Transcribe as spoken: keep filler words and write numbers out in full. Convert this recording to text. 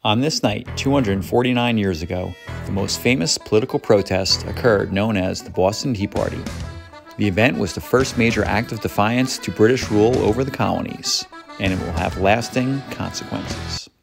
On this night, two hundred forty-nine years ago, the most famous political protest occurred known as the Boston Tea Party. The event was the first major act of defiance to British rule over the colonies, and it will have lasting consequences.